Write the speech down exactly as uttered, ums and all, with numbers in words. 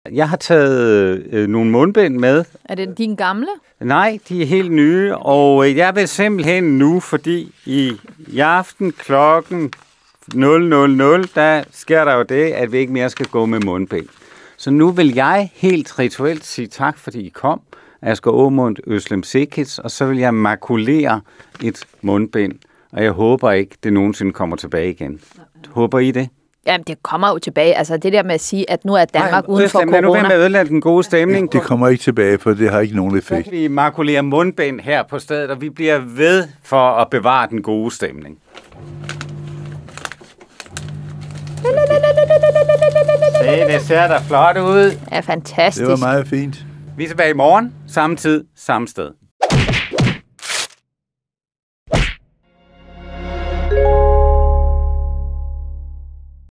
Jeg har taget øh, nogle mundbind med. Er det dine gamle? Nej, de er helt nye, og jeg vil simpelthen nu, fordi i, i aften klokken nul nul nul, der sker der jo det, at vi ikke mere skal gå med mundbind. Så nu vil jeg helt rituelt sige tak, fordi I kom. Asger Aamund, Özlem Cekic, og så vil jeg makulere et mundbind. Og jeg håber ikke, det nogensinde kommer tilbage igen. Håber I det? Jamen, det kommer jo tilbage. Altså, det der med at sige, at nu er Danmark uden for corona. Nu vil jeg ødelægge den gode stemning. Det kommer ikke tilbage, for det har ikke nogen effekt. Vi makulerer mundbind her på stedet, og vi bliver ved for at bevare den gode stemning. Se, det ser da flot ud. Ja, fantastisk. Det var meget fint. Vi er tilbage i morgen, samme tid, samme sted.